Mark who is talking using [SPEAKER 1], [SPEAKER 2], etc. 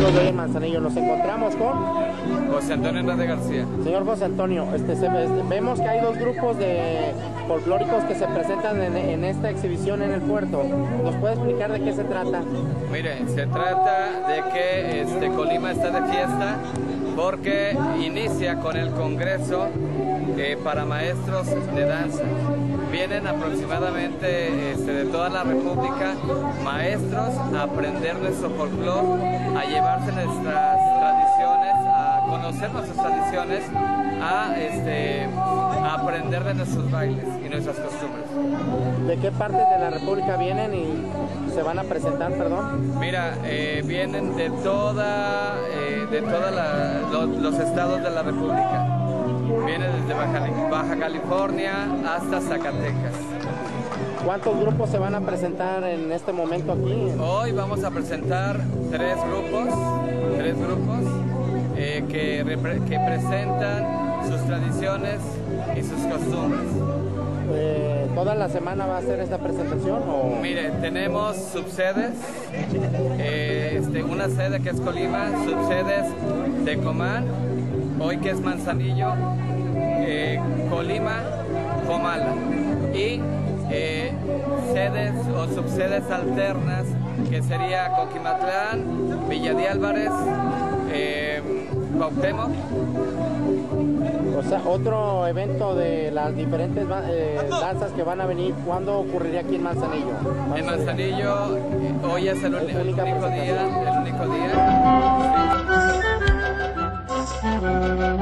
[SPEAKER 1] pueblos de hoy en Manzanillo. Nos encontramos con
[SPEAKER 2] José Antonio Hernández García.
[SPEAKER 1] señor José Antonio. Vemos que hay dos grupos de folclóricos que se presentan en esta exhibición en el puerto. ¿Nos puede explicar de qué se trata?
[SPEAKER 2] Mire, se trata de que Colima está de fiesta porque inicia con el Congreso para maestros de danza. Vienen aproximadamente de toda la República maestros a aprender nuestro folclore, a llevarse nuestras tradiciones, a conocer nuestras tradiciones, a aprender de nuestros bailes y nuestras costumbres.
[SPEAKER 1] ¿De qué partes de la República vienen y se van a presentar, perdón?
[SPEAKER 2] Mira, vienen de los estados de la República. Vienen desde Baja California hasta Zacatecas.
[SPEAKER 1] ¿Cuántos grupos se van a presentar en este momento aquí?
[SPEAKER 2] Hoy vamos a presentar tres grupos que presentan sus tradiciones y sus costumbres.
[SPEAKER 1] ¿Toda la semana va a ser esta presentación? ¿O?
[SPEAKER 2] Mire, tenemos subsedes, una sede que es Colima, subsedes de Comán, hoy que es Manzanillo, Colima, Comala, y sedes o subsedes alternas que sería Coquimatlán, Villa de Álvarez, Cuauhtémoc.
[SPEAKER 1] O sea, otro evento de las diferentes danzas que van a venir, ¿cuándo ocurriría aquí en Manzanillo?
[SPEAKER 2] En Manzanillo, hoy es el único día.